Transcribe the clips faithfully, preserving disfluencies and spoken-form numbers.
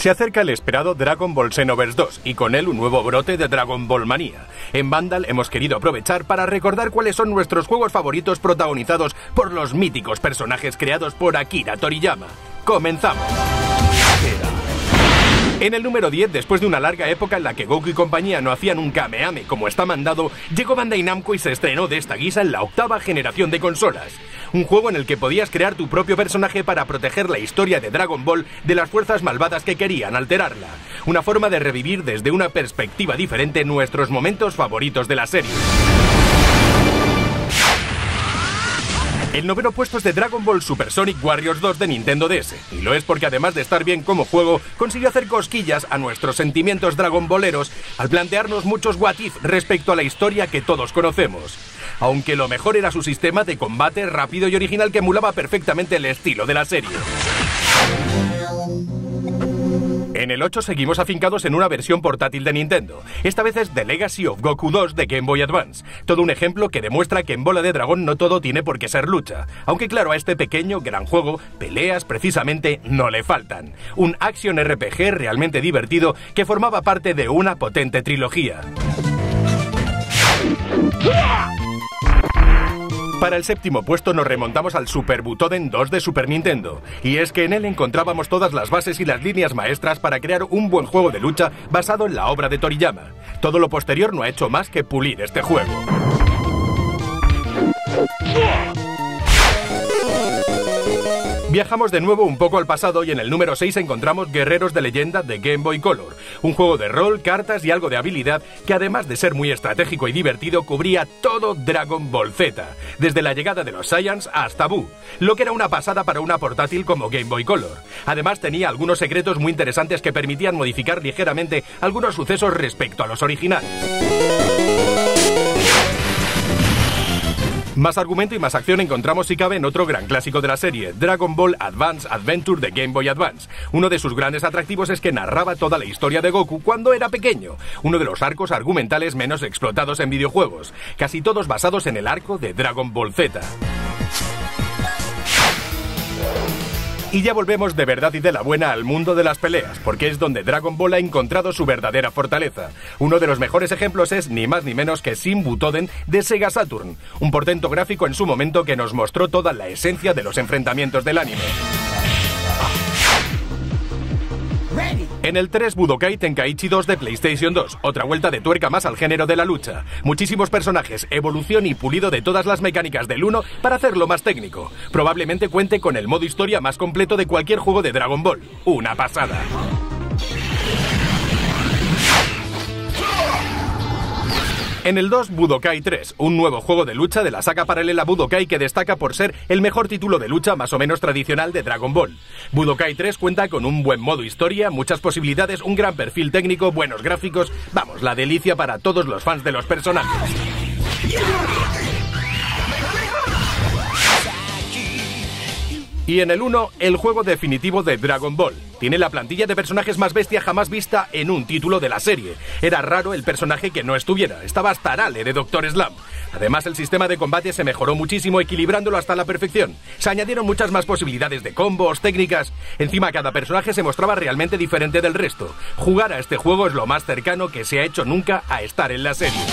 Se acerca el esperado Dragon Ball Xenoverse dos y con él un nuevo brote de Dragon Ball manía. En Vandal hemos querido aprovechar para recordar cuáles son nuestros juegos favoritos protagonizados por los míticos personajes creados por Akira Toriyama. ¡Comenzamos! En el número diez, después de una larga época en la que Goku y compañía no hacían un Kameame como está mandado, llegó Bandai Namco y se estrenó de esta guisa en la octava generación de consolas. Un juego en el que podías crear tu propio personaje para proteger la historia de Dragon Ball de las fuerzas malvadas que querían alterarla. Una forma de revivir desde una perspectiva diferente nuestros momentos favoritos de la serie. El noveno puesto es de Dragon Ball Super Sonic Warriors dos de Nintendo D S, y lo es porque además de estar bien como juego, consiguió hacer cosquillas a nuestros sentimientos Dragon Balleros al plantearnos muchos what if respecto a la historia que todos conocemos. Aunque lo mejor era su sistema de combate rápido y original que emulaba perfectamente el estilo de la serie. En el ocho seguimos afincados en una versión portátil de Nintendo. Esta vez es The Legacy of Goku dos de Game Boy Advance. Todo un ejemplo que demuestra que en Bola de Dragón no todo tiene por qué ser lucha. Aunque claro, a este pequeño, gran juego, peleas precisamente no le faltan. Un action R P G realmente divertido que formaba parte de una potente trilogía. Para el séptimo puesto nos remontamos al Super Butoden dos de Super Nintendo, y es que en él encontrábamos todas las bases y las líneas maestras para crear un buen juego de lucha basado en la obra de Toriyama. Todo lo posterior no ha hecho más que pulir este juego. Viajamos de nuevo un poco al pasado y en el número seis encontramos Guerreros de Leyenda de Game Boy Color, un juego de rol, cartas y algo de habilidad que además de ser muy estratégico y divertido cubría todo Dragon Ball Z, desde la llegada de los Saiyans hasta Buu, lo que era una pasada para una portátil como Game Boy Color. Además tenía algunos secretos muy interesantes que permitían modificar ligeramente algunos sucesos respecto a los originales. Más argumento y más acción encontramos si cabe en otro gran clásico de la serie, Dragon Ball Advance Adventure de Game Boy Advance. Uno de sus grandes atractivos es que narraba toda la historia de Goku cuando era pequeño, uno de los arcos argumentales menos explotados en videojuegos, casi todos basados en el arco de Dragon Ball Z. Y ya volvemos de verdad y de la buena al mundo de las peleas, porque es donde Dragon Ball ha encontrado su verdadera fortaleza. Uno de los mejores ejemplos es ni más ni menos que Shin Butoden de Sega Saturn, un portento gráfico en su momento que nos mostró toda la esencia de los enfrentamientos del anime. En el tres, Budokai Tenkaichi dos de PlayStation dos, otra vuelta de tuerca más al género de la lucha. Muchísimos personajes, evolución y pulido de todas las mecánicas del uno para hacerlo más técnico. Probablemente cuente con el modo historia más completo de cualquier juego de Dragon Ball. ¡Una pasada! En el dos, Budokai tres, un nuevo juego de lucha de la saga paralela Budokai que destaca por ser el mejor título de lucha más o menos tradicional de Dragon Ball. Budokai tres cuenta con un buen modo historia, muchas posibilidades, un gran perfil técnico, buenos gráficos, vamos, la delicia para todos los fans de los personajes. Y en el uno, el juego definitivo de Dragon Ball. Tiene la plantilla de personajes más bestia jamás vista en un título de la serie. Era raro el personaje que no estuviera, estaba hasta Arale de Doctor Slump. Además, el sistema de combate se mejoró muchísimo, equilibrándolo hasta la perfección. Se añadieron muchas más posibilidades de combos, técnicas. Encima, cada personaje se mostraba realmente diferente del resto. Jugar a este juego es lo más cercano que se ha hecho nunca a estar en la serie.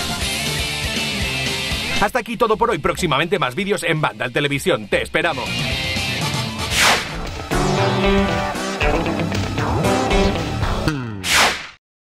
Hasta aquí todo por hoy, próximamente más vídeos en Vandal Televisión. ¡Te esperamos!